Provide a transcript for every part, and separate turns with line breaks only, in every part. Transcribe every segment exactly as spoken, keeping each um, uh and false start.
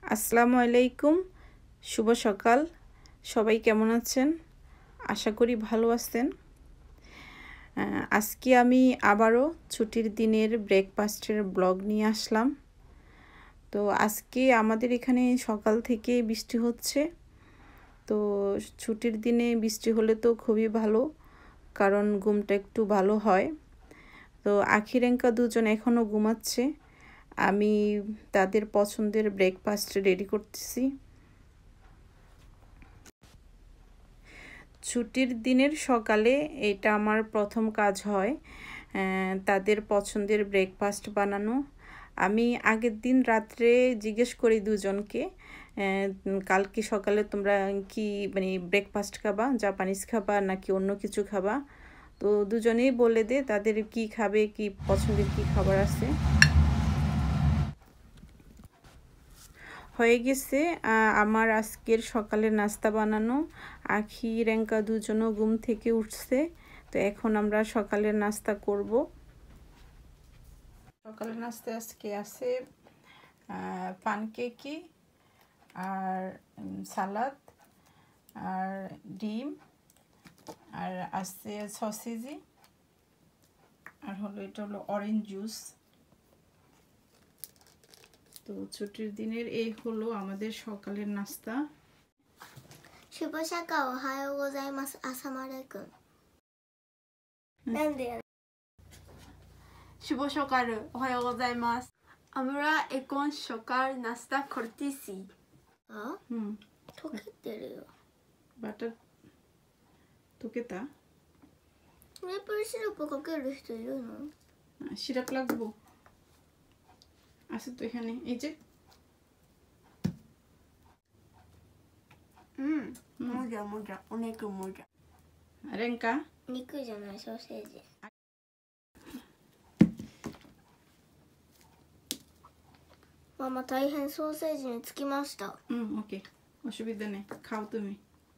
আসসালামু আলাইকুম, শুভ সকাল। সবাই কেমন আছেন? আশা করি ভালো আছেন। আজকে আমি আবারও ছুটির দিনের ব্রেকফাস্টের ব্লগ নিয়ে আসলাম। তো আজকে আমাদের এখানে সকাল থেকে বৃষ্টি হচ্ছে। তো ছুটির দিনে বৃষ্টি হলে তো খুবই ভালো, কারণ ঘুমটা একটু ভালো হয়। তো আখিরেঙ্কা দুজন এখনও ঘুমাচ্ছে। আমি তাদের পছন্দের ব্রেকফাস্ট রেডি করতেছি। ছুটির দিনের সকালে এটা আমার প্রথম কাজ হয়, তাদের পছন্দের ব্রেকফাস্ট বানানো। আমি আগের দিন রাত্রে জিজ্ঞেস করি দুজনকে, কালকে সকালে তোমরা কি মানে ব্রেকফাস্ট খাবা, জাপানিজ খাবা নাকি অন্য কিছু খাবা। তো দুজনেই বলে দে তাদের কি খাবে, কি পছন্দের কি খাবার আছে। হয়ে গেছে আমার আজকের সকালের নাস্তা বানানো। আখি রেঙ্কা দুজনও ঘুম থেকে উঠছে। তো এখন আমরা সকালের নাস্তা করব। সকালের নাস্তা আজকে আছে পানকেকি আর সালাদ আর ডিম আর আছে সসেজি আর হলো এটা হলো অরেঞ্জ জুস। তো ছুটির দিনের এই হলো আমাদের সকালের নাস্তা।
শুভ সকাল, ওহায়ো গোজাইমাসু, আসসালামু আলাইকুম।なんで
শুভ সকাল, ওহায়ো গোজাইমাসু। আমরা এখন সকাল নাস্তা করতেছি।
あ
হুম
溶けてるよ。
বাটার তোকেতা
メープルシロップかける人いるの？
সিরাপ লাগবো আছে তো এখানে, এই যে।
うん、もじゃもじゃ、お肉もじゃ。
রেঙ্কা
肉じゃない、ソーセージ。ママ大変、ソーセージにつきました。
হুম ওকে, অসুবিধা নেই, খাও তুমি।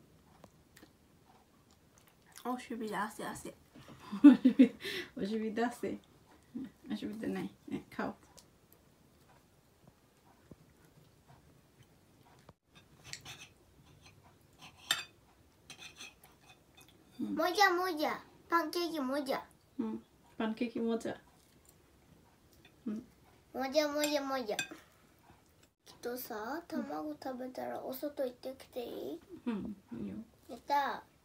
অসুবিধা আছে আছে।
অসুবিধা আছে, অসুবিধা নাই, খাও।
もじゃもじゃ、パンケーキもじゃ。
হুম পানকেকি মজা।
もじゃもじゃもじゃ。きっとさ、卵食べたらお外行ってきていい？
হুম ইয়ো।
やった。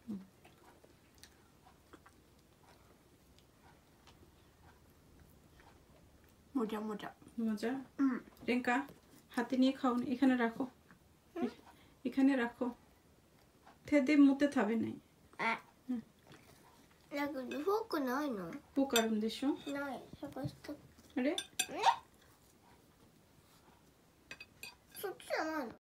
মজা মজা।
মজা।
হুম।
রেঙ্কা হাতে নিয়ে খাও, এখানে রাখো, এখানে রাখো, থেদে মুতে খাবে নাই।
だけどフォークないの？
পোক আরুন দেশো
ない。探した。
আরে
そっちじゃないの？